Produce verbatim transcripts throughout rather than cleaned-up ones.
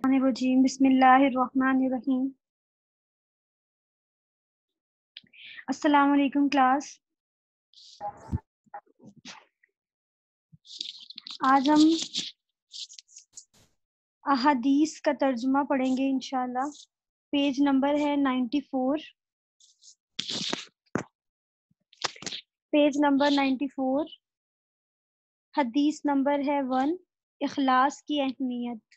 الشیطان الرجیم بسم اللہ الرحمن الرحیم. السلام علیکم کلاس. آج ہم احادیث کا ترجمہ پڑھیں گے انشاءاللہ. پیج نمبر ہے ninety four. Page number ninety four. حدیث نمبر ہے ون. اخلاص کی اہمیت.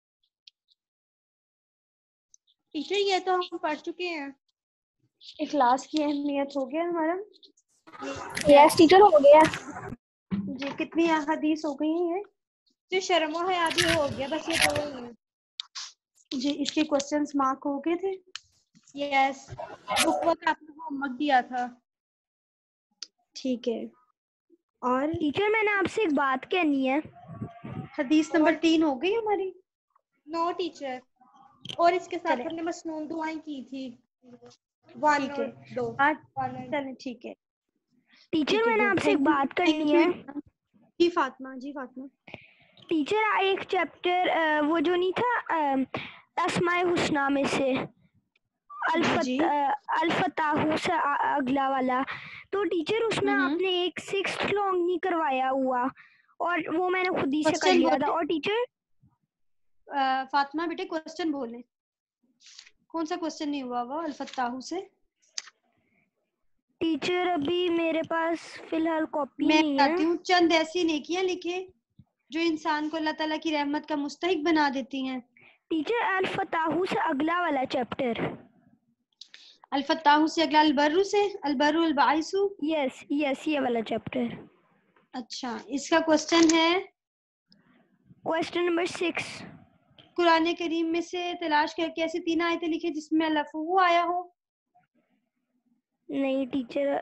ٹیچر یہ تو ہم پڑھ چکے ہیں. اخلاص کی اہمیت ہو گیا ہمارا. یس ٹیچر ہو گیا. جی کتنی احادیث ہو گئی ہیں یہ؟ جو شرم و حیا بھی ہو گیا, بس یہ دو ہی ہیں. جی اس کے کوسچنز مارک ہو گئے تھے. یس بک ورک آپ نے ہوم ورک دیا تھا. ٹھیک ہے. اور ٹیچر میں نے آپ سے ایک بات کہنی ہے. حدیث نمبر تین ہو گئی ہماری. نو ٹیچر, اور اس کے ساتھ چلے ہم نے مسنون دعائیں کی تھی. ون ٹھیک اور ہے. دو. آج ون اور چلیں ٹھیک ہے. ٹیچر ٹھیک ہے میں نے گڈ. آپ سے ایک تھینک یو بات تھینک کرنی یو. ہے. جی فاطمہ جی فاطمہ. ٹیچر ایک چیپٹر وہ جو نہیں تھا اسماء حسنہ میں سے جی جی الفتاح سے اگلا والا, تو ٹیچر اس میں ہوں آپ نے ایک سکس لانگ نہیں کروایا ہوا, اور وہ میں نے خود ہی سے کر کوسچن لیا تھا. بولیں اور ٹیچر فاطمہ بیٹے کوسچن بولیں. کون سا کوسچن نہیں ہوا وہ الفتاح سے؟ ٹیچر ابھی میرے پاس فی الحال کاپی میں نہیں ہے. بتاتی ہوں, چند ایسی نیکیاں لکھے جو انسان کو اللہ تعالیٰ کی رحمت کا مستحق بنا دیتی ہیں. ٹیچر الفتاح سے اگلا والا چیپٹر. الفتاح سے اگلا البر سے البر البعث. یس یس یہ والا چیپٹر. اچھا اس کا کوسچن ہے question number six. Quran Karim میں سے تلاش کر کے ایسی تین آیتیں لکھے جس میں لفظ آیا ہو. نہیں ٹیچر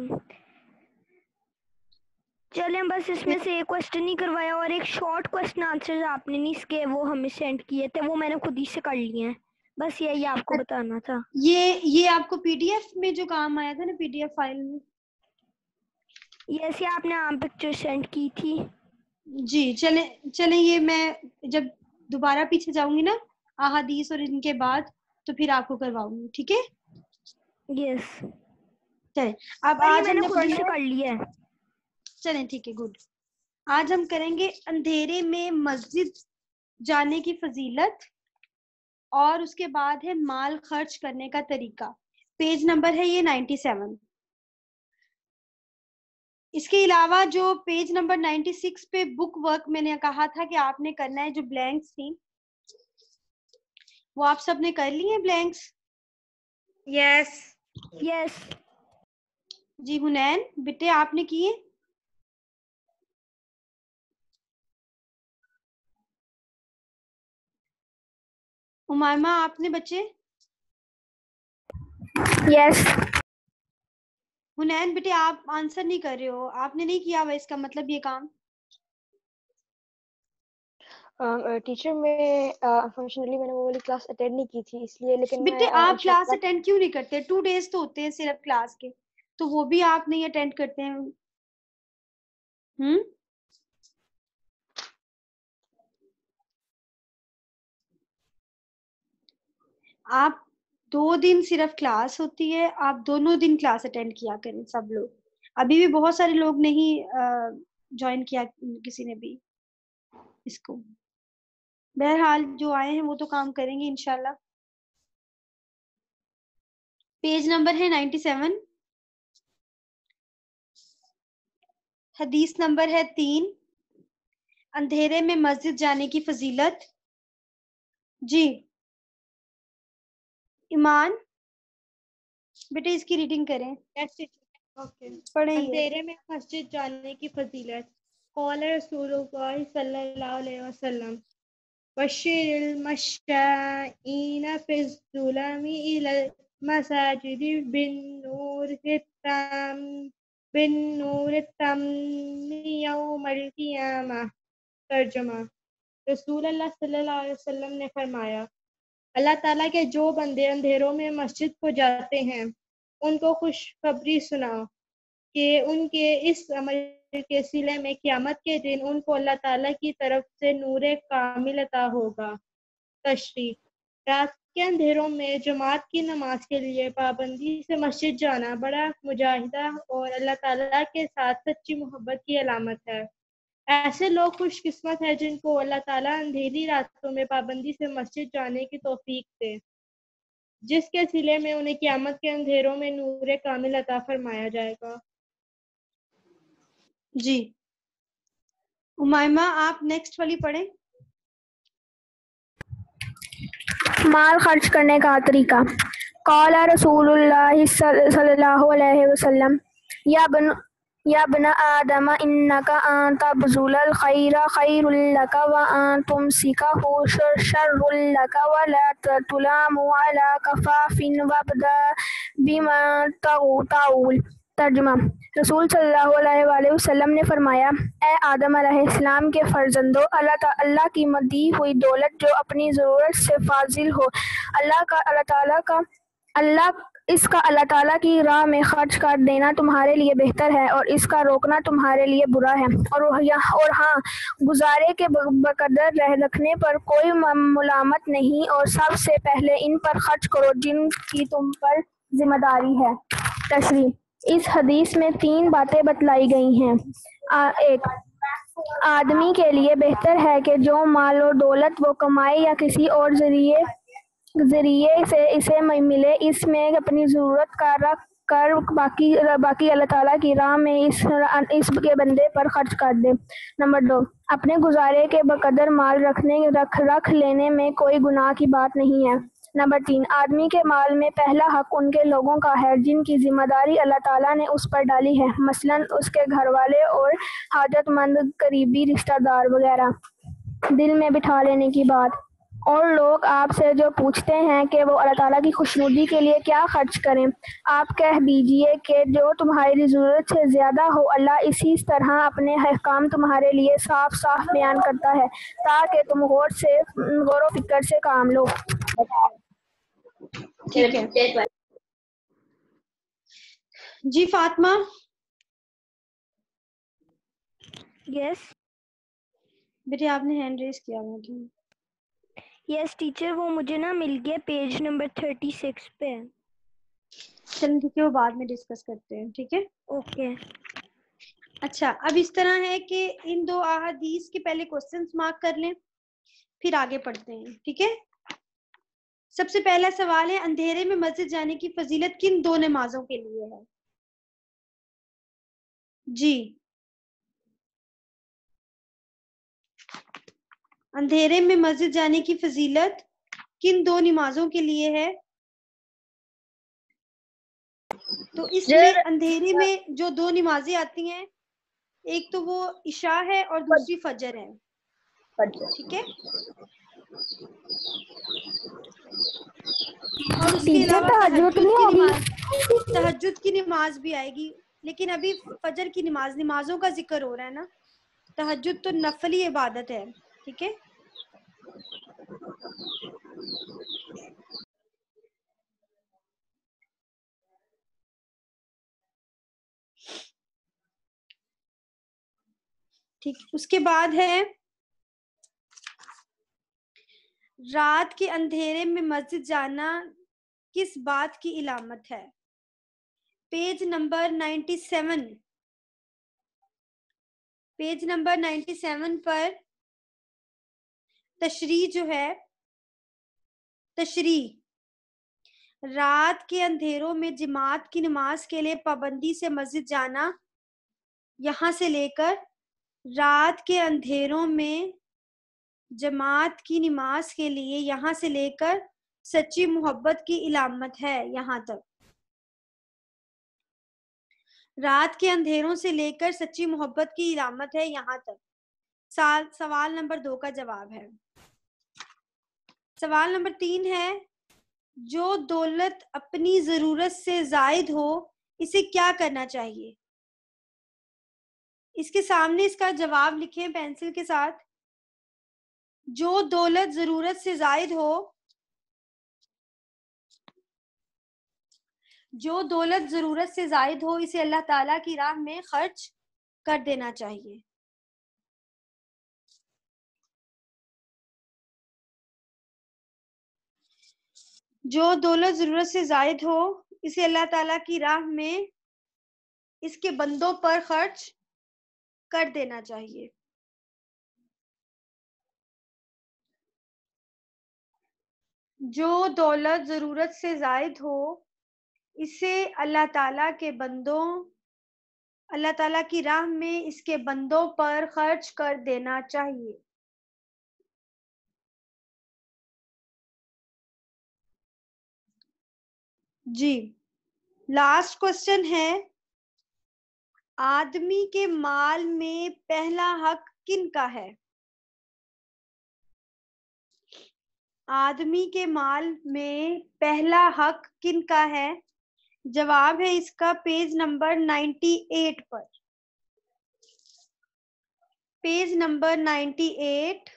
چلیں بس اس میں سے ایک کوسچن ہی کروایا, اور ایک شارٹ کوسچن آنسر آپ نے نہیں اس کے وہ ہمیں سینڈ کیے تھے, وہ میں نے خود ہی سے کر لیے ہیں. بس یہی آپ کو بتانا تھا. یہ یہ آپ کو پی ڈی ایف میں جو کام آیا تھا نا, پی ڈی ایف فائل میں. یس یہ آپ نے عام پکچر سینڈ کی تھی. جی چلیں چلیں یہ میں جب دوبارہ پیچھے جاؤں گی نا احادیث اور ان کے بعد, تو پھر آپ کو کرواؤں گی. ٹھیک ہے. یس چلیں اب پر یہ آج میں ہم نے نے خود ہی پڑھنا سے ہے. کر لیا ہے. چلیں ٹھیک ہے گڈ. آج ہم کریں گے اندھیرے میں مسجد جانے کی فضیلت, اور اس کے بعد ہے مال خرچ کرنے کا طریقہ. پیج نمبر ہے یہ نائنٹی سیون. اس کے علاوہ جو پیج نمبر نائنٹی سکس پہ بک ورک میں نے کہا تھا کہ آپ نے کرنا ہے, جو بلینکس تھی وہ آپ سب نے کر لی ہیں بلینکس. یس یس جی حنین بیٹے آپ نے کیے؟ امائمہ آپ نے بچے؟ یس حنین بیٹے آپ آنسر نہیں کر رہے ہو, آپ نے نہیں کیا ہوا اس کا مطلب یہ کام. ٹیچر میں انفارچونیٹلی میں نے وہ والی کلاس اٹینڈ نہیں کی تھی, اس لیے لیکن میں بیٹے آپ کلاس انشاءاللہ اٹینڈ کیوں نہیں کرتے؟ ٹو ڈیز تو ہوتے ہیں صرف کلاس کے, تو وہ بھی آپ نہیں اٹینڈ کرتے ہیں. ہم آپ دو دن صرف کلاس ہوتی ہے, آپ دونوں دن کلاس اٹینڈ کیا کریں سب لوگ. ابھی بھی بہت سارے لوگ نہیں جوائن کیا کسی نے بھی اس کو. بہرحال جو آئے ہیں وہ تو کام کریں گے انشاءاللہ. پیج نمبر ہے نائنٹی سیون. حدیث نمبر ہے تین. اندھیرے میں مسجد جانے کی فضیلت. جی ایمان بیٹے اس کی ریڈنگ کریں. اوکے. پڑھیں یہ. اندھیرے میں مسجد جانے کی فضیلت. قال رسول اللہ صلی اللہ علیہ وسلم بشر المشائین فی الظلم الی المساجد بالنور التام بالنور التام یوم القیامہ. ترجمہ. رسول اللہ صلی اللہ علیہ وسلم نے فرمایا, اللہ تعالیٰ کے جو بندے اندھیروں میں مسجد کو جاتے ہیں ان کو خوشخبری سناؤ کہ ان کے اس عمل کے صلے میں قیامت کے دن ان کو اللہ تعالیٰ کی طرف سے نور کامل عطا ہوگا. تشریح. رات کے اندھیروں میں جماعت کی نماز کے لیے پابندی سے مسجد جانا بڑا مجاہدہ اور اللہ تعالیٰ کے ساتھ سچی محبت کی علامت ہے. ایسے لوگ خوش قسمت ہیں جن کو اللہ تعالیٰ اندھیری راتوں میں پابندی سے مسجد جانے کی توفیق دے، جس کے صلے میں انہیں قیامت کے اندھیروں میں نور کامل عطا فرمایا جائے گا. جی امائمہ آپ نیکسٹ والی پڑھیں. مال خرچ کرنے کا طریقہ. قال رسول اللہ صلی اللہ علیہ وسلم یا بن یا بن آدم انک ان تبذل الخیر خیر لک وان تمسکہ شر لک ولا تلام علی کفاف وابدأ بما تعول. ترجمہ. رسول صلی اللہ علیہ وآلہ وسلم نے فرمایا، اے آدم علیہ السلام کے فرزندو، اللہ تعالیٰ اللہ کی دی ہوئی دولت جو اپنی ضرورت سے فاضل ہو، اللہ کا اللہ تعالیٰ کا اللہ اس کا اللہ تعالیٰ کی راہ میں خرچ کر دینا تمہارے لیے بہتر ہے اور اس کا روکنا تمہارے لیے برا ہے. اور اور ہاں، گزارے کے بقدر رہ رکھنے پر کوئی ملامت نہیں، اور سب سے پہلے ان پر خرچ کرو جن کی تم پر ذمہ داری ہے. تشریح. اس حدیث میں تین باتیں بتلائی گئی ہیں. ایک، آدمی کے لیے بہتر ہے کہ جو مال اور دولت وہ کمائے یا کسی اور ذریعے ذریعے سے اسے ملے، اس میں اپنی ضرورت کا رکھ کر باقی باقی اللہ تعالیٰ کی راہ میں اس اس کے بندے پر خرچ کر دے. نمبر دو، اپنے گزارے کے بقدر مال رکھنے رکھ رکھ لینے میں کوئی گناہ کی بات نہیں ہے. نمبر تین، آدمی کے مال میں پہلا حق ان کے لوگوں کا ہے جن کی ذمہ داری اللہ تعالیٰ نے اس پر ڈالی ہے، مثلاً اس کے گھر والے اور حاجت مند قریبی رشتہ دار وغیرہ. دل میں بٹھا لینے کی بات. اور لوگ آپ سے جو پوچھتے ہیں کہ وہ اللہ تعالیٰ کی خوشنودی کے لیے کیا خرچ کریں، آپ کہہ دیجئے کہ جو تمہاری ضرورت سے زیادہ ہو. اللہ اسی طرح اپنے احکام تمہارے لیے صاف صاف بیان کرتا ہے تاکہ تم غور سے غور و فکر سے کام لو. ٹھیک ہے جی فاطمہ. یس بیٹے آپ نے ہینڈ ریز کیا ہوا تھا. یس ٹیچر، وہ مجھے نا مل گیا پیج نمبر تھرٹی سکس پہ. چلیں ٹھیک ہے، وہ بعد میں ڈسکس کرتے ہیں. ٹھیک ہے اوکے. اچھا اب اس طرح ہے کہ ان دو احادیث کے پہلے کوسچنز مارک کر لیں، پھر آگے پڑھتے ہیں. ٹھیک ہے. سب سے پہلا سوال ہے، اندھیرے میں مسجد جانے کی فضیلت کن دو نمازوں کے لیے ہے؟ جی اندھیرے میں مسجد جانے کی فضیلت کن دو نمازوں کے لیے ہے؟ تو اس میں اندھیرے میں جو دو نمازیں آتی ہیں، ایک تو وہ عشاء ہے اور دوسری فجر ہے. ٹھیک ہے. اور اس کے علاوہ تہجد کی نماز تہجد کی نماز بھی آئے گی، لیکن ابھی فجر کی نماز نمازوں کا ذکر ہو رہا ہے نا. تہجد تو نفلی عبادت ہے. ٹھیک ہے. ٹھیک اس کے بعد ہے رات کے اندھیرے میں مسجد جانا کس بات کی علامت ہے؟ Page number ninety seven page number ninety seven پر تشریح جو ہے، تشریح رات کے اندھیروں میں جماعت کی نماز کے لیے پابندی سے مسجد جانا، یہاں سے لے کر رات کے اندھیروں میں جماعت کی نماز کے لیے یہاں سے لے کر سچی محبت کی علامت ہے. یہاں تک رات کے اندھیروں سے لے کر سچی محبت کی علامت ہے. یہاں تک سال سوال نمبر دو کا جواب ہے. سوال نمبر تین ہے، جو دولت اپنی ضرورت سے زائد ہو اسے کیا کرنا چاہیے؟ اس کے سامنے اس کا جواب لکھیں پینسل کے ساتھ. جو دولت ضرورت سے زائد ہو جو دولت ضرورت سے زائد ہو اسے اللہ تعالیٰ کی راہ میں خرچ کر دینا چاہیے. جو دولت ضرورت سے زائد ہو اسے اللہ تعالیٰ کی راہ میں اس کے بندوں پر خرچ کر دینا چاہیے. جو دولت ضرورت سے زائد ہو اسے اللہ تعالیٰ کے بندوں اللہ تعالیٰ کی راہ میں اس کے بندوں پر خرچ کر دینا چاہیے. جی لاسٹ کوشچن ہے آدمی کے مال میں پہلا حق کن کا ہے؟ آدمی کے مال میں پہلا حق کن کا ہے؟ جواب ہے اس کا پیج نمبر نائنٹی ایٹ پر. Page number ninety eight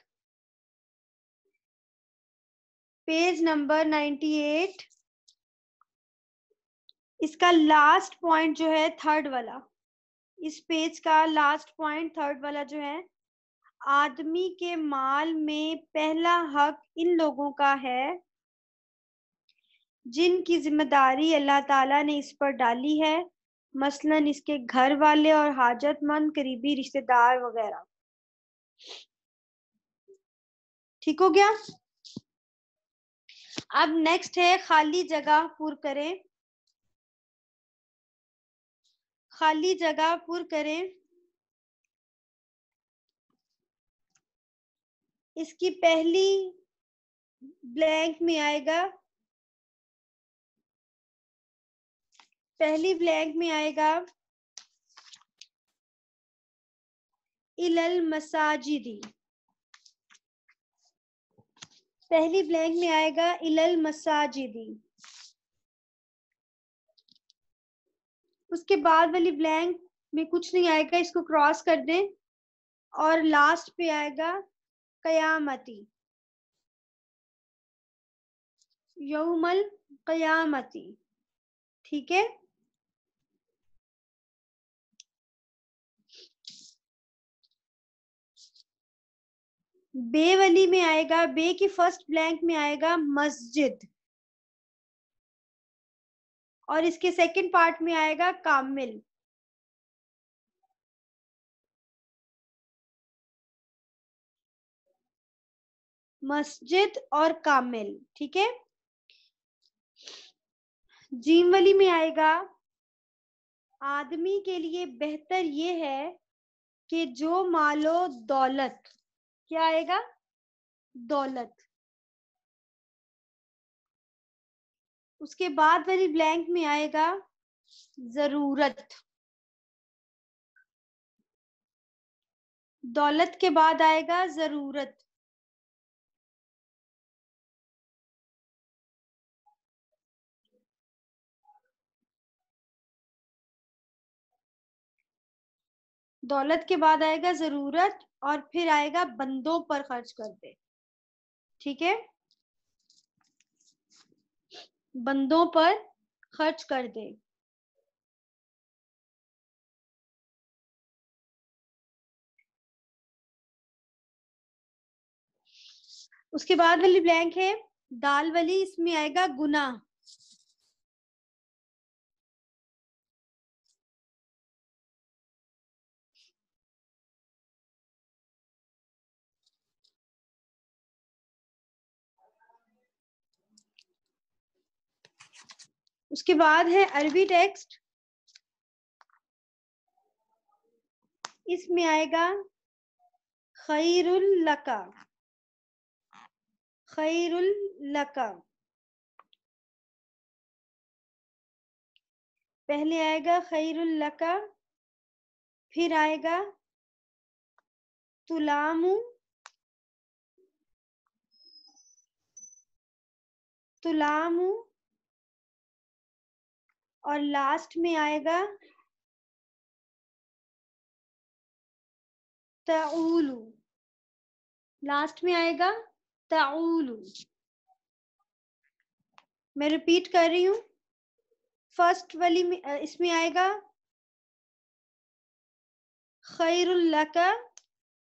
page number ninety eight اس کا لاسٹ پوائنٹ جو ہے تھرڈ والا، اس پیج کا لاسٹ پوائنٹ تھرڈ والا جو ہے، آدمی کے مال میں پہلا حق ان لوگوں کا ہے جن کی ذمہ داری اللہ تعالیٰ نے اس پر ڈالی ہے، مثلاً اس کے گھر والے اور حاجت مند قریبی رشتہ دار وغیرہ. ٹھیک ہو گیا؟ اب نیکسٹ ہے خالی جگہ پر کریں. خالی جگہ پر کریں. اس کی پہلی بلینک میں آئے گا پہلی بلینک میں آئے گا الی المساجد. پہلی بلینک میں آئے گا الی المساجد. اس کے بعد والی بلینک میں کچھ نہیں آئے گا، اس کو کراس کر دیں اور لاسٹ پہ آئے گا قیامتی، یوم القیامتی. ٹھیک ہے؟ بے والی میں آئے گا، بے کی فرسٹ بلینک میں آئے گا مسجد، اور اس کے سیکنڈ پارٹ میں آئے گا کامل. مسجد اور کامل. ٹھیک ہے؟ جیم والی میں آئے گا آدمی کے لیے بہتر یہ ہے کہ جو مال و دولت، کیا آئے گا؟ دولت. اس کے بعد والی بلینک میں آئے گا ضرورت. دولت کے بعد آئے گا ضرورت. دولت کے بعد آئے گا ضرورت اور پھر آئے گا بندوں پر خرچ کر دے. ٹھیک ہے؟ بندوں پر خرچ کر دے. اس کے بعد والی بلینک ہے دال والی، اس میں آئے گا گناہ. اس کے بعد ہے عربی ٹیکسٹ، اس میں آئے گا خیر لک، خیر لک. پہلے آئے گا خیر لک، پھر آئے گا تلام تلام اور لاسٹ میں آئے گا تعول. لاسٹ میں آئے گا تعول. میں ریپیٹ کر رہی ہوں، فرسٹ والی میں اس میں آئے گا خیر لک،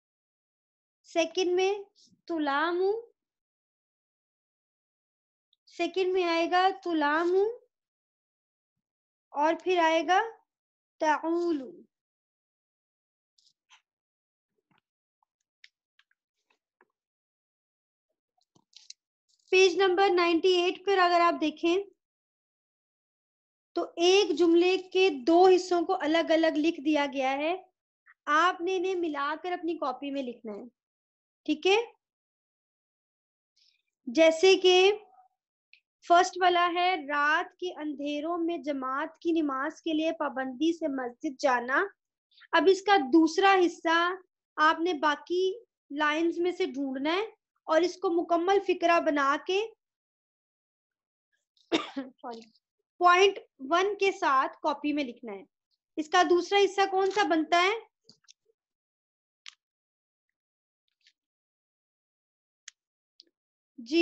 سیکنڈ میں تلام، सेकंड में आएगा तुलामु और फिर आएगा ताउलु. पेज नंबर अट्ठानवे पर अगर आप देखें तो एक जुमले के दो हिस्सों को अलग अलग लिख दिया गया है. आपने इन्हें मिलाकर अपनी कॉपी में लिखना है. ठीक है, जैसे कि फर्स्ट वाला है रात के अंधेरों में जमात की नमाज के लिए पाबंदी से मस्जिद जाना. अब इसका दूसरा हिस्सा आपने बाकी लाइंस में से ढूंढना है और इसको मुकम्मल फिक्रा बना के सॉरी पॉइंट वन के साथ कॉपी में लिखना है. इसका दूसरा हिस्सा कौन सा बनता है? जी,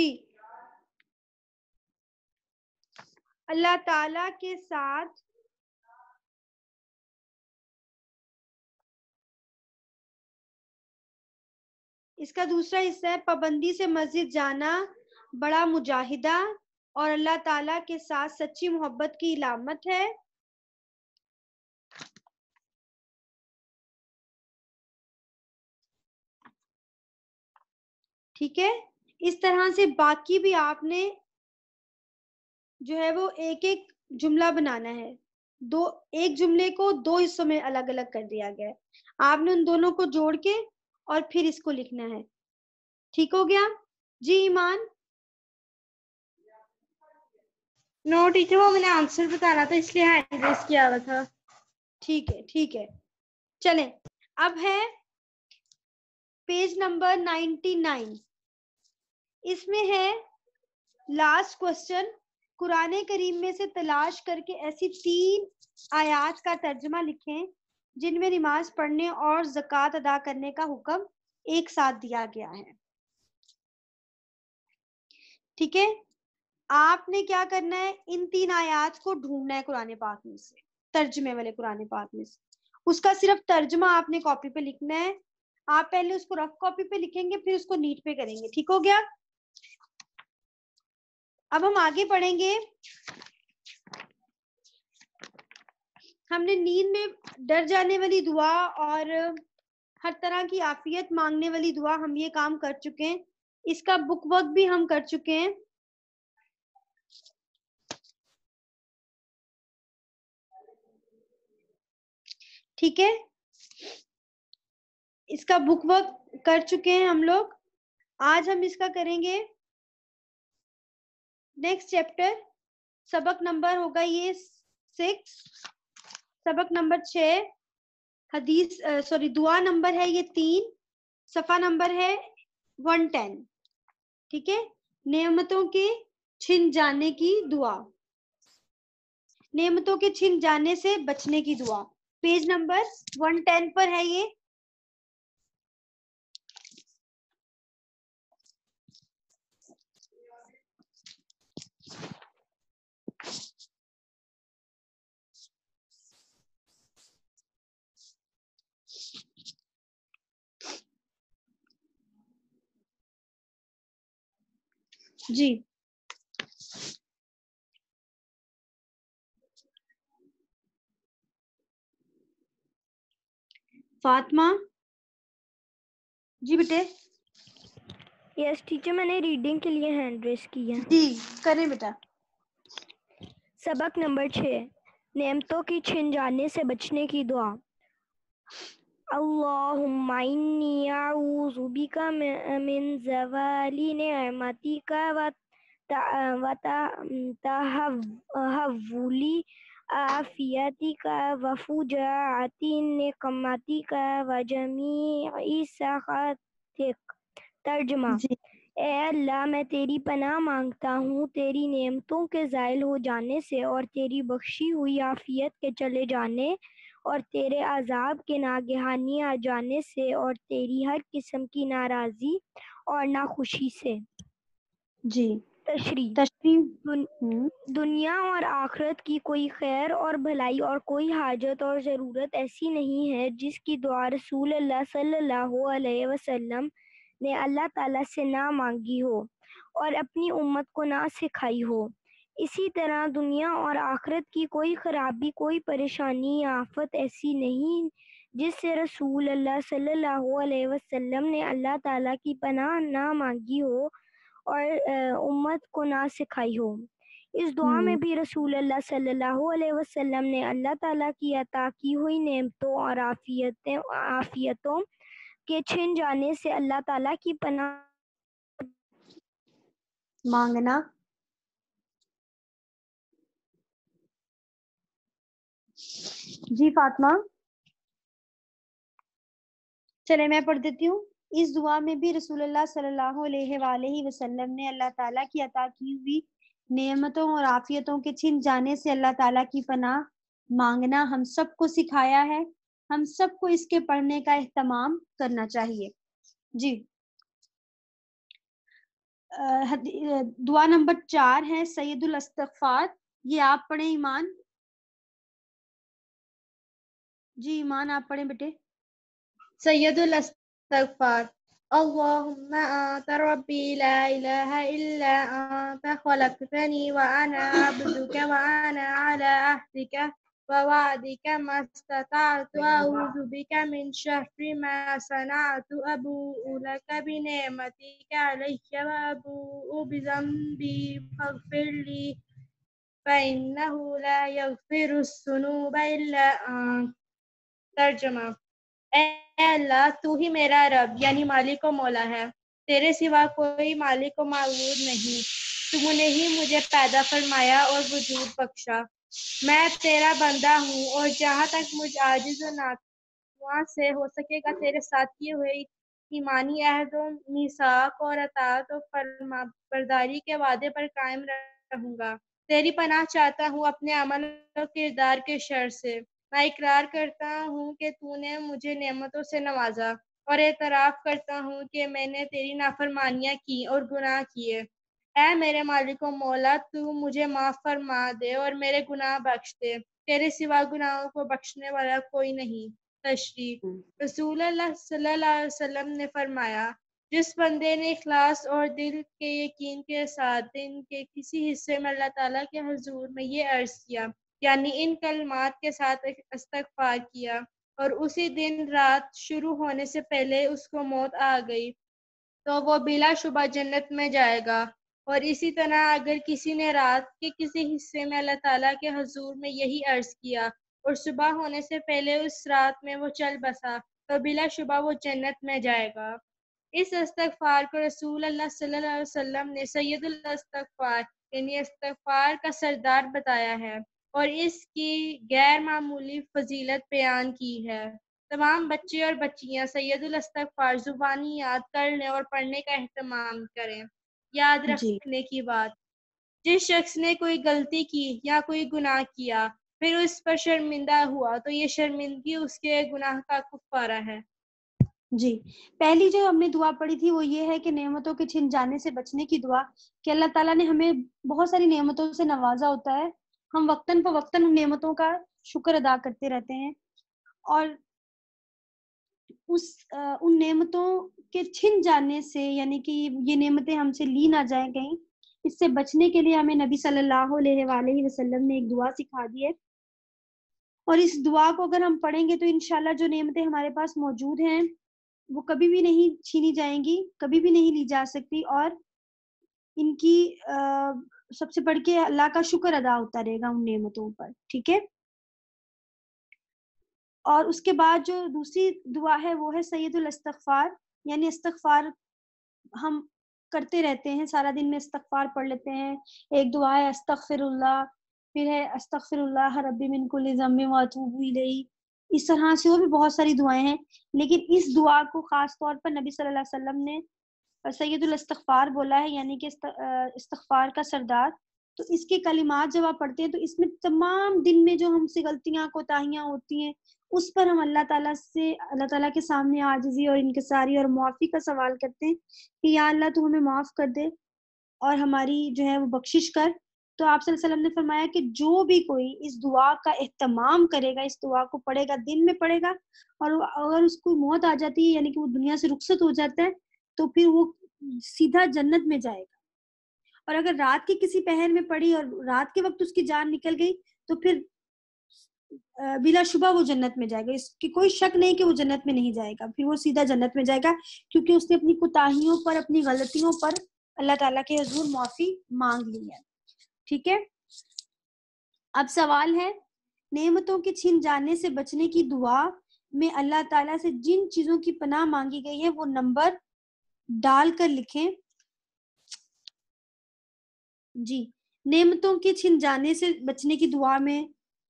अल्लाह ताला के साथ इसका दूसरा हिस्सा है पाबंदी से मस्जिद जाना बड़ा मुजाहिदा और अल्लाह ताला के साथ सच्ची मोहब्बत की इलामत है. ठीक है, इस तरह से बाकी भी आपने जो है वो एक एक जुमला बनाना है. दो एक जुमले को दो हिस्सों में अलग अलग कर दिया गया है. आपने उन दोनों को जोड़ के और फिर इसको लिखना है. ठीक हो गया जी ईमान? नो टीचर, वो मैंने आंसर बताना था इसलिए हैंड रेस किया हुआ था. ठीक है ठीक है, चलें. अब है पेज नंबर निन्यानवे. इसमें है लास्ट क्वेश्चन. कुरान करीम में से तलाश करके ऐसी तीन आयात का तर्जुमा लिखें जिनमें नमाज पढ़ने और ज़कात अदा करने का हुक्म एक साथ दिया गया है. ठीक है, आपने क्या करना है, इन तीन आयात को ढूंढना है कुरान पाक में से, तर्जुमे वाले कुरान पाक में से. उसका सिर्फ तर्जुमा आपने कॉपी पे लिखना है. आप पहले उसको रफ कॉपी पे लिखेंगे फिर उसको नीट पे करेंगे. ठीक हो गया? अब हम आगे पढ़ेंगे. हमने नींद में डर जाने वाली दुआ और हर तरह की आफियत मांगने वाली दुआ हम ये काम कर चुके हैं. इसका बुक वर्क भी हम कर चुके हैं. ठीक है, इसका बुक वर्क कर चुके हैं हम लोग. आज हम इसका करेंगे नेक्स्ट चैप्टर. सबक नंबर होगा ये सिक्स, सबक नंबर छह. हदीस सॉरी दुआ नंबर है ये तीन, सफा नंबर है वन टेन. ठीक है, नेमतों के छिन जाने की दुआ, नेमतों के छिन जाने से बचने की दुआ. पेज नंबर वन टेन पर है ये. जी, फातिमा जी बेटे. यस टीचर, मैंने रीडिंग के लिए हैंड रेस किया. जी करें बेटा. सबक नंबर छः, नेमतों की छिन जाने से बचने की दुआ. अल्लाहुम्मा इन्नी अऊज़ु बिका मिन ज़वाली निअमतिका व तहव्वुली आफियतिका व फुजाअति निक़मतिका व जमीइ सख़तिक. तर्जुमा. ए अल्लाह, मैं तेरी पनाह मांगता हूँ तेरी नेमतों के ज़ाइल हो जाने से और तेरी बख्शी हुई आफियत के चले जाने और तेरे अजाब के नागहानी आ जाने से और तेरी हर किस्म की नाराज़ी और नाखुशी से. जी, तशरी. तशरी. दुन, दुनिया और आखिरत की कोई खैर और भलाई और कोई हाजत और ज़रूरत ऐसी नहीं है जिसकी दुआ रसूल अल्लाह सल्लल्लाहु अलैहि वसल्लम نے اللہ تعالیٰ سے نہ مانگی ہو اور اپنی امت کو نہ سکھائی ہو۔ اسی طرح دنیا اور آخرت کی کوئی خرابی، کوئی پریشانی یا آفت ایسی نہیں جس سے رسول اللہ صلی اللہ علیہ وسلم نے اللہ تعالیٰ کی پناہ نہ مانگی ہو اور امت کو نہ سکھائی ہو۔ اس دعا میں بھی رسول اللہ صلی اللہ علیہ وسلم نے اللہ تعالیٰ کی عطا کی ہوئی نعمتوں اور عافیتیں عافیتوں کے چھن جانے سے اللہ تعالیٰ کی پناہ مانگنا۔ جی فاطمہ، چلے میں پڑھ دیتی ہوں۔ اس دعا میں بھی رسول اللہ صلی اللہ علیہ وآلہ وسلم نے اللہ تعالیٰ کی عطا کی ہوئی نعمتوں اور عافیتوں کے چھن جانے سے اللہ تعالیٰ کی پناہ مانگنا ہم سب کو سکھایا ہے۔ ہم سب کو اس کے پڑھنے کا اہتمام کرنا چاہیے۔ جی دعا نمبر چار ہے سید الاستغفار، یہ آپ پڑھیں ایمان۔ جی ایمان آپ پڑھیں بیٹے۔ سید الاستغفار، اللهم أنت ربي لا إله إلا أنت خلقتني وأنا عبدك وأنا على عهدك ووعدك ما استطعت أعوذ بك من شر ما صنعت أبوء لك بنعمتك علي وأبوء بذنبي فاغفر لي فإنه لا يغفر الذنوب إلا أنت۔ ترجمہ، اے اللہ تو ہی میرا رب یعنی مالک و مولا ہے، تیرے سوا کوئی مالک و معبود نہیں، تم نے ہی مجھے پیدا فرمایا اور وجود بخشا، میں تیرا بندہ ہوں اور جہاں تک مجھ عاجز و ناتواں سے ہو سکے گا تیرے ساتھ کیے ہوئے ایمانی عہد و میثاق اور اطاعت و فرما برداری کے وعدے پر قائم رہوں گا۔ تیری پناہ چاہتا ہوں اپنے عمل و کردار کے شر سے۔ میں اقرار کرتا ہوں کہ تو نے مجھے نعمتوں سے نوازا اور اعتراف کرتا ہوں کہ میں نے تیری نافرمانیاں کی اور گناہ کیے۔ اے میرے مالک و مولا، تو مجھے معاف فرما دے اور میرے گناہ بخش دے، تیرے سوا گناہوں کو بخشنے والا کوئی نہیں۔ تشریح، رسول اللہ صلی اللہ علیہ وسلم نے فرمایا، جس بندے نے اخلاص اور دل کے یقین کے ساتھ دن کے کسی حصے میں اللہ تعالیٰ کے حضور میں یہ عرض کیا، یعنی ان کلمات کے ساتھ استغفار کیا، اور اسی دن رات شروع ہونے سے پہلے اس کو موت آ گئی، تو وہ بلا شبہ جنت میں جائے گا۔ اور اسی طرح اگر کسی نے رات کے کسی حصے میں اللہ تعالیٰ کے حضور میں یہی عرض کیا اور صبح ہونے سے پہلے اس رات میں وہ چل بسا، تو بلا شبہ وہ جنت میں جائے گا۔ اس استغفار کو رسول اللہ صلی اللہ علیہ وسلم نے سید الاستغفار یعنی استغفار کا سردار بتایا ہے اور اس کی غیر معمولی فضیلت بیان کی ہے۔ تمام بچے اور بچیاں سید الاستغفار زبانی یاد کرنے اور پڑھنے کا اہتمام کریں۔ یاد رکھنے کی بات، جس شخص نے کوئی غلطی کی یا کوئی گناہ کیا پھر اس پر شرمندہ ہوا تو یہ شرمندگی اس کے گناہ کا کفارہ ہے۔ جی پہلی جو ہم نے دعا پڑھی تھی وہ یہ ہے کہ نعمتوں کے چھن جانے سے بچنے کی دعا، کہ اللہ تعالیٰ نے ہمیں بہت ساری نعمتوں سے نوازا ہوتا ہے، ہم وقتاً فوقتاً ان نعمتوں کا شکر ادا کرتے رہتے ہیں، اور اس ان نعمتوں کے چھن جانے سے یعنی کہ یہ نعمتیں ہم سے لی نہ جائیں کہیں، اس سے بچنے کے لیے ہمیں نبی صلی اللہ علیہ وآلہ وسلم نے ایک دعا سکھا دی ہے، اور اس دعا کو اگر ہم پڑھیں گے تو انشاءاللہ جو نعمتیں ہمارے پاس موجود ہیں وہ کبھی بھی نہیں چھینی جائیں گی، کبھی بھی نہیں لی جا سکتی، اور ان کی سب سے بڑھ کے اللہ کا شکر ادا ہوتا رہے گا ان نعمتوں پر، ٹھیک ہے۔ اور اس کے بعد جو دوسری دعا ہے وہ ہے سید الاستغفار، یعنی استغفار ہم کرتے رہتے ہیں، سارا دن میں استغفار پڑھ لیتے ہیں۔ ایک دعا ہے استغفر اللہ، پھر ہے استغفر اللہ ربی من کل ذنب واتوب الیہ، اس طرح سے اور بھی بہت ساری دعائیں ہیں، لیکن اس دعا کو خاص طور پر نبی صلی اللہ علیہ وسلم نے سید الاستغفار بولا ہے، یعنی کہ استغفار کا سردار۔ تو اس کے کلمات جب آپ پڑھتے ہیں تو اس میں تمام دن میں جو ہم سے غلطیاں کوتاہیاں ہوتی ہیں اس پر ہم اللہ تعالیٰ سے اللہ تعالیٰ کے سامنے عاجزی اور انکساری اور معافی کا سوال کرتے ہیں کہ یا اللہ تو ہمیں معاف کر دے اور ہماری جو ہے وہ بخشش کر۔ تو آپ صلی اللہ علیہ وسلم نے فرمایا کہ جو بھی کوئی اس دعا کا اہتمام کرے گا، اس دعا کو پڑھے گا، دن میں پڑھے گا، اور اگر اس کو موت آ جاتی ہے یعنی کہ وہ دنیا سے رخصت ہو جاتا ہے تو پھر وہ سیدھا جنت میں جائے گا. اور اگر رات کے کسی پہر میں پڑی اور رات کے وقت اس کی جان نکل گئی تو پھر بلا شبہ وہ جنت میں جائے گا. اس کی کوئی شک نہیں کہ وہ جنت میں نہیں جائے گا, پھر وہ سیدھا جنت میں جائے گا, کیونکہ اس نے اپنی کوتاہیوں پر, اپنی غلطیوں پر اللہ تعالیٰ کے حضور معافی مانگ لی ہے. ٹھیک ہے, اب سوال ہے نعمتوں کے چھن جانے سے بچنے کی دعا میں اللہ تعالیٰ سے جن چیزوں کی پناہ مانگی گئی ہے وہ نمبر ڈال کر لکھیں. جی, نعمتوں کے چھن جانے سے بچنے کی دعا میں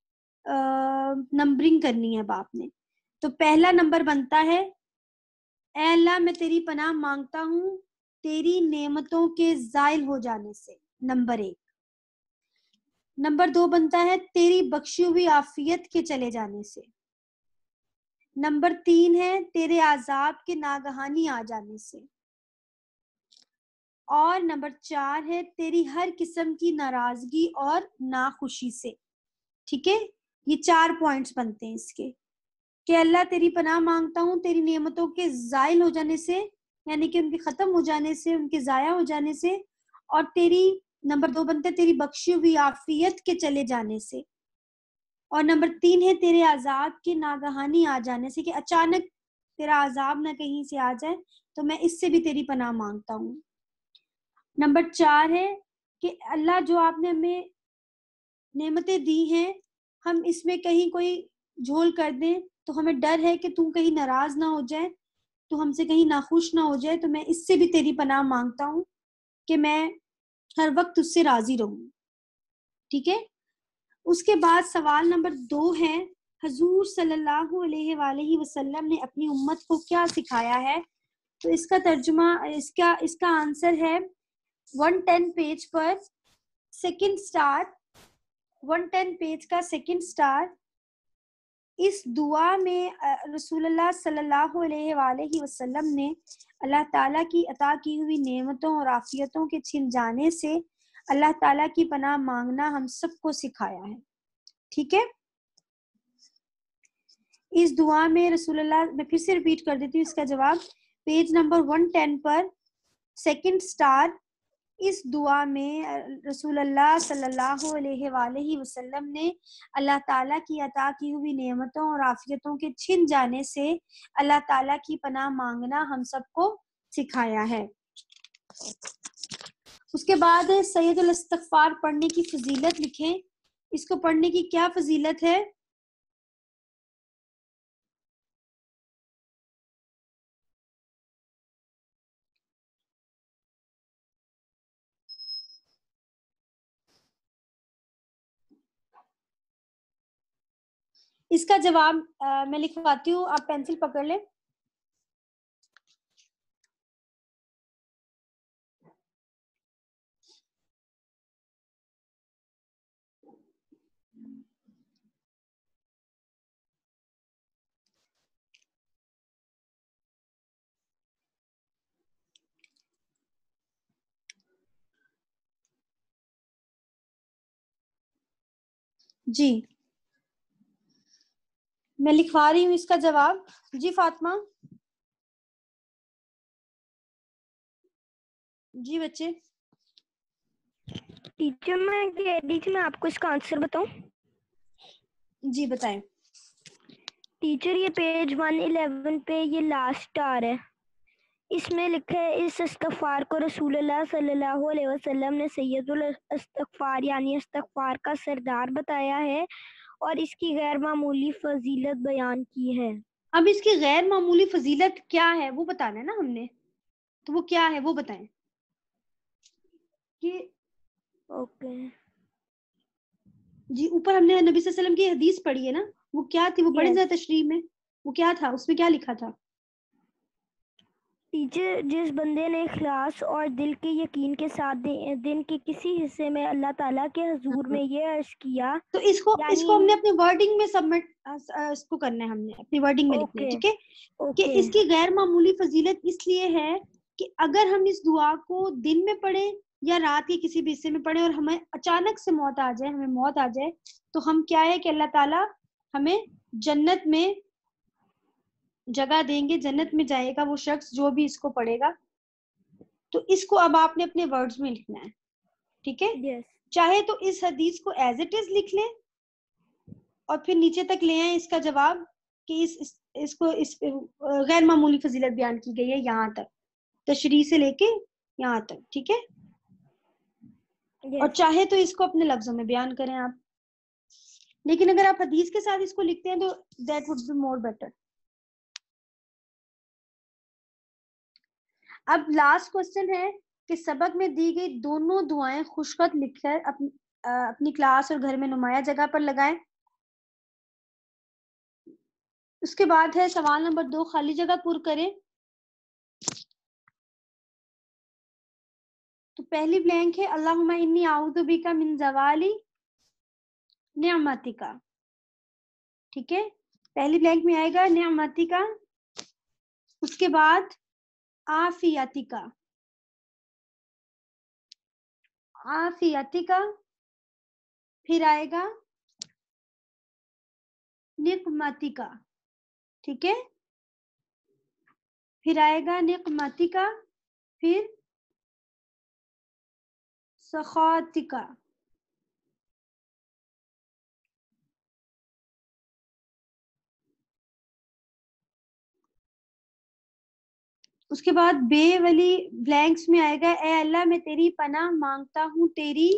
نمبرنگ کرنی ہے اب آپ نے. تو پہلا نمبر بنتا ہے اے اللہ میں تیری پناہ مانگتا ہوں تیری نعمتوں کے زائل ہو جانے سے, نمبر ایک. نمبر دو بنتا ہے تیری بخشی ہوئی عافیت کے چلے جانے سے. نمبر تین ہے تیرے عذاب کے ناگہانی آ جانے سے. اور نمبر چار ہے تیری ہر قسم کی ناراضگی اور ناخوشی سے. ٹھیک ہے, یہ چار پوائنٹس بنتے ہیں اس کے کہ اللہ تیری پناہ مانگتا ہوں تیری نعمتوں کے زائل ہو جانے سے, یعنی کہ ان کے ختم ہو جانے سے, ان کے ضائع ہو جانے سے, اور تیری نمبر دو بنتا ہے تیری بخشی ہوئی عافیت کے چلے جانے سے. اور نمبر تین ہے تیرے عذاب کے ناگہانی آ جانے سے, کہ اچانک تیرا عذاب نہ کہیں سے آ جائے, تو میں اس سے بھی تیری پناہ مانگتا ہوں. نمبر چار ہے کہ اللہ جو آپ نے ہمیں نعمتیں دی ہیں ہم اس میں کہیں کوئی جھول کر دیں تو ہمیں ڈر ہے کہ تم کہیں ناراض نہ ہو جائے, تو ہم سے کہیں ناخوش نہ ہو جائے, تو میں اس سے بھی تیری پناہ مانگتا ہوں کہ میں ہر وقت اس سے راضی رہوں. ٹھیک ہے, اس کے بعد سوال نمبر دو ہے حضور صلی اللہ علیہ وآلہ وسلم نے اپنی امت کو کیا سکھایا ہے. تو اس کا ترجمہ, اس کا اس کا آنسر ہے ون ٹین پیج پر second star, one ten page کا سیکنڈ سٹار. اس دعا میں رسول اللہ صلی اللہ علیہ وآلہ وسلم نے اللہ تعالیٰ کی عطا کی ہوئی نعمتوں اور عافیتوں کے چھن جانے سے اللہ تعالیٰ کی پناہ مانگنا ہم سب کو سکھایا ہے. ٹھیک ہے, اس دعا میں رسول اللہ, میں پھر سے ریپیٹ کر دیتی ہوں اس کا جواب, پیج نمبر ون ٹین پر سیکنڈ سٹار. اس دعا میں رسول اللہ صلی اللہ علیہ وآلہ وسلم نے اللہ تعالیٰ کی عطا کی ہوئی نعمتوں اور عافیتوں کے چھن جانے سے اللہ تعالیٰ کی پناہ مانگنا ہم سب کو سکھایا ہے. اس کے بعد سید الاستغفار پڑھنے کی فضیلت لکھیں. اس کو پڑھنے کی کیا فضیلت ہے؟ اس کا جواب میں لکھواتی ہوں, آپ پینسل پکڑ لیں. جی میں لکھوا رہی ہوں اس کا جواب. جی فاطمہ. جی بچے. ٹیچر میں کہہ رہی تھی میں آپ کو اس کا آنسر بتاؤں. جی بتائیں. ٹیچر یہ پیج ون الیون پہ یہ لاسٹ آ رہا ہے, اس میں لکھا ہے اس استغفار کو رسول اللہ صلی اللہ علیہ وسلم نے سید الاستغفار یعنی استغفار کا سردار بتایا ہے اور اس کی غیر معمولی فضیلت بیان کی ہے. اب اس کی غیر معمولی فضیلت کیا ہے وہ بتانا ہے نا ہم نے, تو وہ کیا ہے وہ بتائیں. کہ اوکے جی اوپر ہم نے نبی صلی اللہ علیہ وسلم کی حدیث پڑھی ہے نا, وہ کیا تھی, وہ پڑھیں ذرا تشریح میں, وہ کیا تھا, اس میں کیا لکھا تھا. ٹیچر جس بندے نے اخلاص اور دل کے یقین کے ساتھ دن کے کسی حصے میں اللہ تعالیٰ کے حضور میں یہ عرض کیا, تو اس کو یعنی اس کو ہم نے اپنی ورڈنگ میں سبمٹ اس کو کرنا ہے, ہم نے اپنی ورڈنگ میں لکھنا ہے. ٹھیک ہے, کہ اس کی غیر معمولی فضیلت اس لیے ہے کہ اگر ہم اس دعا کو دن میں پڑھیں یا رات کے کسی بھی حصے میں پڑھیں اور ہمیں اچانک سے موت آ جائے, ہمیں موت آ جائے, تو ہم کیا ہے کہ اللہ تعالیٰ ہمیں جنت میں جگہ دیں گے, جنت میں جائے گا وہ شخص جو بھی اس کو پڑھے گا. تو اس کو اب آپ نے اپنے ورڈز میں لکھنا ہے, ٹھیک ہے. Yes. چاہے تو اس حدیث کو ایز اٹ از لکھ لیں اور پھر نیچے تک لے آئیں اس کا جواب کہ اس اس, اس کو اس غیر معمولی فضیلت بیان کی گئی ہے یہاں تک, تشریح سے لے کے یہاں تک, ٹھیک ہے. Yes. اور چاہے تو اس کو اپنے لفظوں میں بیان کریں آپ, لیکن اگر آپ حدیث کے ساتھ اس کو لکھتے ہیں تو that would be more better. اب لاسٹ کوسچن ہے کہ سبق میں دی گئی دونوں دعائیں خوشخط لکھ کر اپنی اپنی کلاس اور گھر میں نمایاں جگہ پر لگائیں. اس کے بعد ہے سوال نمبر دو, خالی جگہ پر کریں. تو پہلی بلینک ہے اللہم انی اعوذ بک من زوال نعمتک, ٹھیک ہے. پہلی بلینک میں آئے گا نعمتک, اس کے بعد عافیتک, عافیتک, پھر آئے گا نقمتک, ٹھیک ہے. پھر آئے گا نقمتک, پھر سخاتک. اس کے بعد بے والی بلینکس میں آئے گا اے اللہ میں تیری پناہ مانگتا ہوں تیری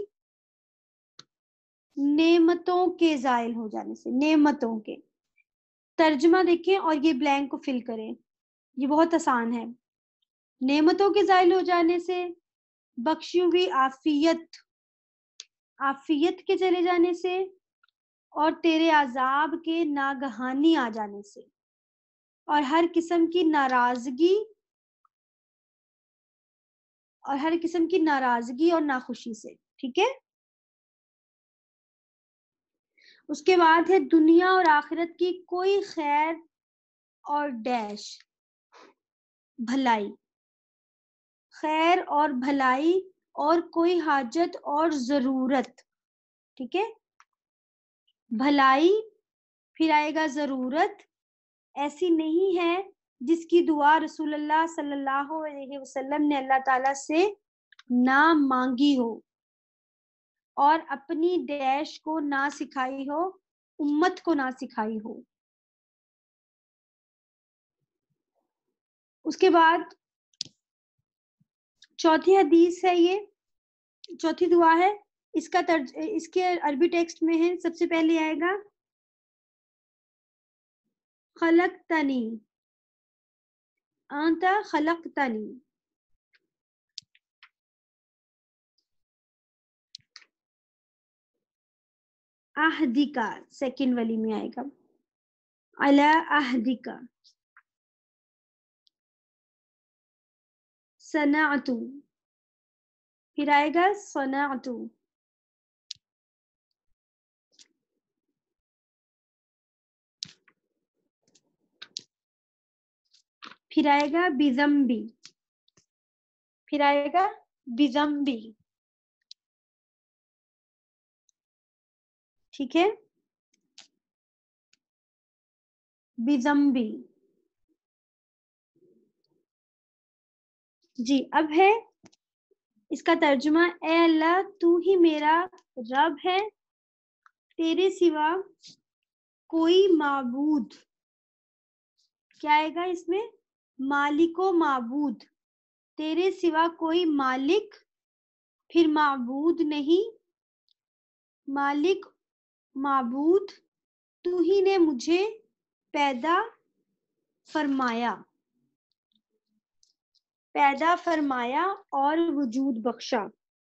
نعمتوں کے زائل ہو جانے سے, نعمتوں کے. ترجمہ دیکھیں اور یہ بلینک کو فل کریں, یہ بہت آسان ہے. نعمتوں کے زائل ہو جانے سے, بخشی ہوئی عافیت عافیت کے چلے جانے سے, اور تیرے عذاب کے ناگہانی آ جانے سے, اور ہر قسم کی ناراضگی اور ہر قسم کی ناراضگی اور ناخوشی سے, ٹھیک ہے. اس کے بعد ہے دنیا اور آخرت کی کوئی خیر اور ڈیش بھلائی, خیر اور بھلائی اور کوئی حاجت اور ضرورت, ٹھیک ہے. بھلائی پھر آئے گا ضرورت ایسی نہیں ہے جس کی دعا رسول اللہ صلی اللہ علیہ وسلم نے اللہ تعالی سے نہ مانگی ہو اور اپنی ڈیش کو نہ سکھائی ہو, امت کو نہ سکھائی ہو. اس کے بعد چوتھی حدیث ہے, یہ چوتھی دعا ہے. اس کا ترج اس کے عربی ٹیکسٹ میں ہے. سب سے پہلے آئے گا خلقتنی, انت خلقتنی, اہدکا, سیکنڈ والی میں آئے گا علی اہدکا, صنعت, پھر آئے گا صنعت, پھر آئے گا بذنبی, پھر آئے گا بذنبی, ٹھیک ہے. بذنبی, جی. اب ہے اس کا ترجمہ اے اللہ تو ہی میرا رب ہے, تیرے سوا کوئی معبود, کیا آئے گا اس میں, مالک و معبود, تیرے سوا کوئی مالک پھر معبود نہیں, مالک معبود تو ہی نے مجھے پیدا فرمایا پیدا فرمایا اور وجود بخشا.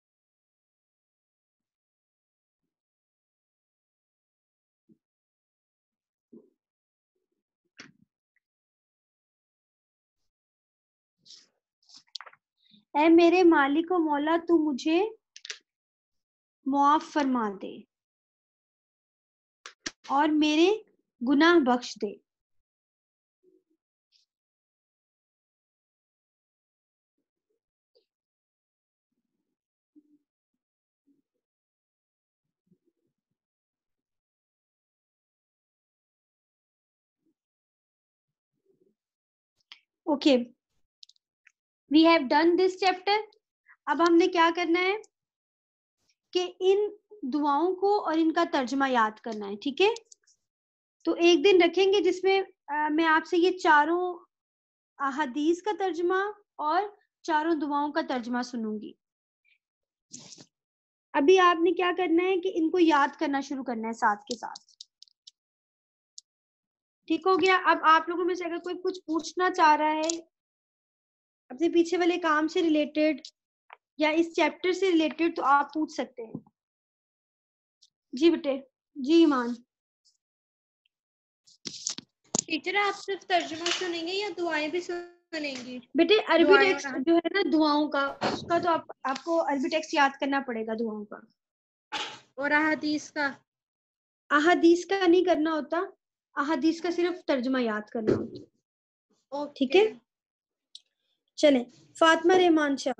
اے میرے مالک و مولا تو مجھے معاف فرما دے اور میرے گناہ بخش دے. Okay okay. we have done this chapter. اب ہم نے کیا کرنا ہے کہ ان دعاؤں کو اور ان کا ترجمہ یاد کرنا ہے. ٹھیک ہے, تو ایک دن رکھیں گے جس میں میں آپ سے یہ چاروں احادیث کا ترجمہ اور چاروں دعاؤں کا ترجمہ سنوں گی. ابھی آپ نے کیا کرنا ہے کہ ان کو یاد کرنا شروع کرنا ہے ساتھ کے ساتھ. ٹھیک ہو گیا. اب آپ لوگوں میں سے اگر کوئی کچھ پوچھنا چاہ رہا ہے اپنے پیچھے والے کام سے ریلیٹڈ یا اس چیپٹر سے ریلیٹڈ تو آپ پوچھ سکتے ہیں. جی بیٹے. جی ایمان. ٹیچر آپ صرف ترجمہ سنیں گے یا دعائیں بھی سنیں گی؟ بیٹے عربی ٹیکسٹ جو ہے نا دعاؤں کا, اس کا تو آپ آپ کو عربی ٹیکسٹ یاد کرنا پڑے گا دعاؤں کا. اور احادیث کا؟ احادیث کا نہیں کرنا ہوتا, احادیث کا صرف ترجمہ یاد کرنا ہوتا. ٹھیک ہے, چلیں. فاطمہ رحمان شاہ.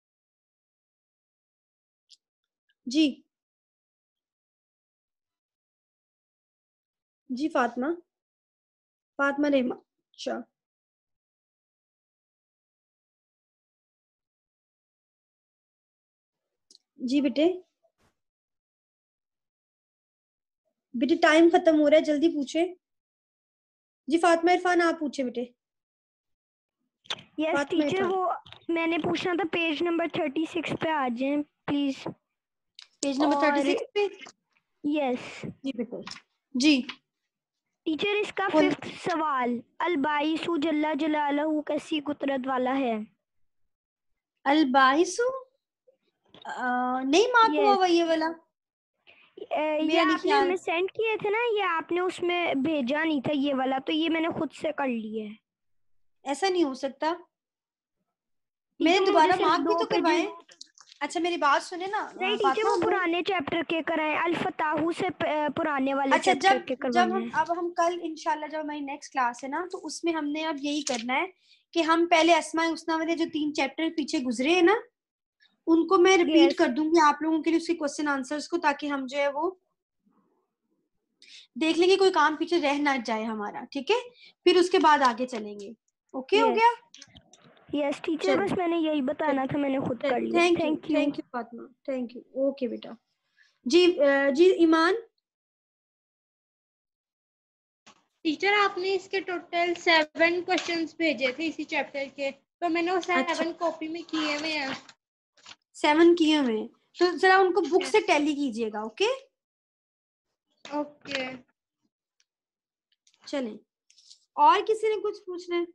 جی جی فاطمہ فاطمہ رحمان شاہ. جی بیٹے. بیٹے ٹائم ختم ہو رہا ہے, جلدی پوچھے. جی فاطمہ عرفان آپ پوچھے بیٹے. یس ٹیچر, وہ میں نے پوچھنا تھا پیج نمبر تھرٹی سکس پہ آ جائیں please. Page number thirty six پہ. یس جی بیٹے. جی ٹیچر, اس کا ففتھ سوال, الباعث جل جلالہ کیسی قدرت والا ہے؟ الباعث نہیں مارک ہوا ہوا یہ والا. یہ آپ نے ہمیں سینڈ کیے تھے نا, یہ آپ نے اس میں بھیجا نہیں تھا یہ والا, تو یہ میں نے خود سے کر لیا ہے. ایسا نہیں ہو سکتا, میں نے دوبارہ مارک بھی تو کروائے. اچھا میری بات سنیں نا. نہیں ٹیچر, وہ پرانے چیپٹر کے کرائیں, الفتاح سے پرانے والے اچھا چیپٹر جب کے جب کروانے ہم ہیں. اب ہم کل انشاءاللہ جب ہماری نیکسٹ کلاس ہے نا, تو اس میں ہم نے اب یہی کرنا ہے کہ ہم پہلے اسماء الحسنی والے جو تین چیپٹر پیچھے گزرے ہیں نا, ان کو میں ریپیٹ کر دوں گی آپ لوگوں کے لیے, اس کے کوسچن آنسرز کو, تاکہ ہم جو ہے وہ دیکھ لیں گے کوئی کام پیچھے رہ نہ جائے ہمارا. ٹھیک ہے, پھر اس کے بعد آگے چلیں گے. اوکے ہو گیا؟ یس ٹیچر, بس میں نے یہی بتانا تھا, میں نے خود کر لیا. Thank you thank you Fatima, thank you. Okay بیٹا. جی جی ایمان. ٹیچر آپ نے اس کے ٹوٹل سیون کوشچنس بھیجے تھے اسی چیپٹر کے, تو میں نے وہ سیون کاپی میں کیے ہوئے ہیں. سیون کیے ہوئے ہیں, تو ذرا ان کو بک سے ٹیلی کیجیے گا. اوکے اوکے چلیں. اور کسی نے کچھ پوچھنا ہے؟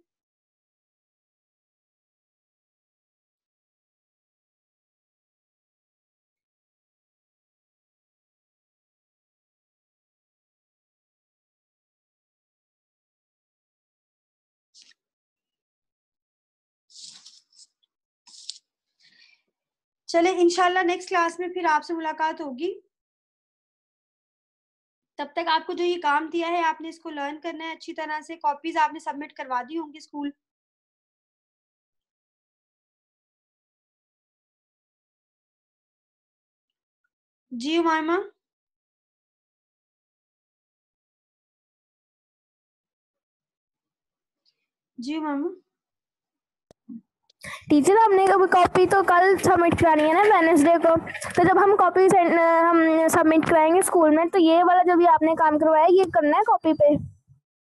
چلیں انشاءاللہ نیکسٹ کلاس میں پھر آپ سے ملاقات ہوگی. تب تک آپ کو جو یہ کام دیا ہے آپ نے اس کو لرن کرنا ہے اچھی طرح سے. کاپیز آپ نے سبمٹ کروا دی ہوں گی اسکول. جی عمائمہ. جی عمائمہ. ٹیچر ہم نے کاپی تو کل سبمٹ کرانی ہے نا وینسڈے کو, تو جب ہم کاپی ہم سبمٹ کرائیں گے اسکول میں, تو یہ والا جو بھی آپ نے کام کروایا یہ کرنا ہے کاپی پہ.